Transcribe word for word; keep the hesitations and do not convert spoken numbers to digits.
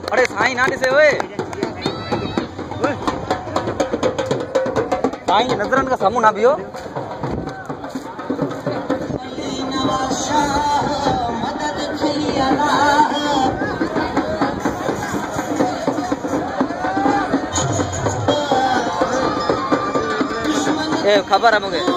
अरे साईं ना ॾिसे ओए साईं नज़रनि खां साम्हूं ना बीहो। ए ख़बर है मूंखे।